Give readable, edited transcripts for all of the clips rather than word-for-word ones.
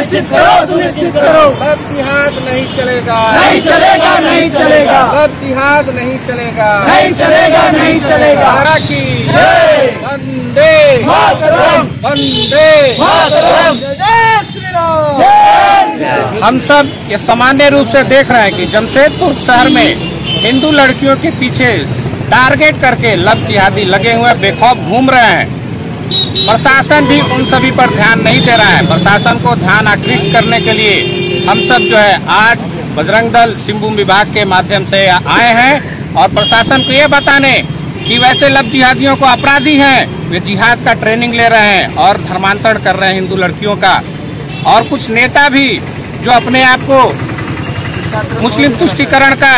सुनिश्चित करो, सुनिश्चित करो। लब जिहाद नहीं चलेगा, नहीं चलेगा, नहीं चलेगा। लब जिहाद नहीं चलेगा, नहीं चलेगा, नहीं चलेगा। की वंदे मातरम, वंदे मातरम। जय श्री राम। हम सब ये सामान्य रूप से देख रहे हैं कि जमशेदपुर शहर में हिंदू लड़कियों के पीछे टारगेट करके लब जिहादी लगे हुए बेखौफ घूम रहे हैं। प्रशासन भी उन सभी पर ध्यान नहीं दे रहा है। प्रशासन को ध्यान आकृष्ट करने के लिए हम सब जो है आज बजरंग दल सिंहभूम विभाग के माध्यम से आए हैं और प्रशासन को ये बताने कि वैसे लब जिहादियों को अपराधी हैं, वे जिहाद का ट्रेनिंग ले रहे हैं और धर्मांतरण कर रहे हैं हिंदू लड़कियों का। और कुछ नेता भी जो अपने आप को मुस्लिम तुष्टीकरण का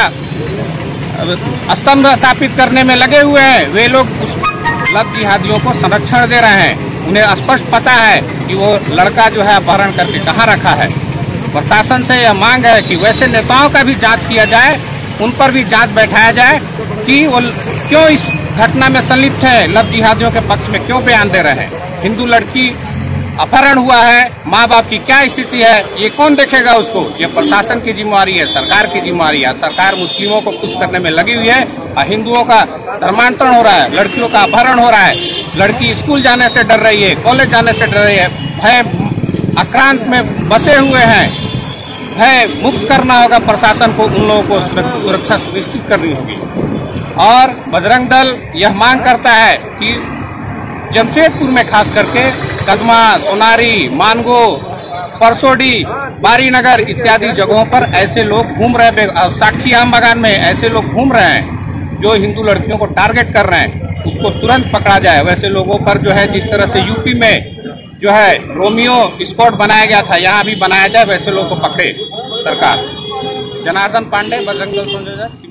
स्तंभ स्थापित करने में लगे हुए हैं, वे लोग उस लब जिहादियों को संरक्षण दे रहे हैं। उन्हें स्पष्ट पता है कि वो लड़का जो है अपहरण करके कहाँ रखा है। प्रशासन से यह मांग है कि वैसे नेताओं का भी जांच किया जाए, उन पर भी जांच बैठाया जाए कि वो क्यों इस घटना में संलिप्त है, लब जिहादियों के पक्ष में क्यों बयान दे रहे हैं। हिंदू लड़की अपहरण हुआ है, माँ बाप की क्या स्थिति है, ये कौन देखेगा उसको। ये प्रशासन की जिम्मेवारी है, सरकार की जिम्मेवारी है। सरकार मुस्लिमों को खुश करने में लगी हुई है और हिंदुओं का धर्मांतरण हो रहा है, लड़कियों का अपहरण हो रहा है। लड़की स्कूल जाने से डर रही है, कॉलेज जाने से डर रही है, भय आक्रांत में बसे हुए हैं। भय मुक्त करना होगा प्रशासन को, उन लोगों को सुरक्षा सुनिश्चित करनी होगी। और बजरंग दल यह मांग करता है कि जमशेदपुर में खास करके कदमा, सोनारी, मानगो, परसोडी, बारीनगर इत्यादि जगहों पर ऐसे लोग घूम रहे हैं। साक्षी आम बागान में ऐसे लोग घूम रहे हैं जो हिंदू लड़कियों को टारगेट कर रहे हैं, उसको तुरंत पकड़ा जाए। वैसे लोगों पर जो है जिस तरह से यूपी में जो है रोमियो स्क्वाड बनाया गया था, यहाँ भी बनाया जाए, वैसे लोगों को पकड़े सरकार। जनार्दन पांडे, बजरंग दल संयोजक।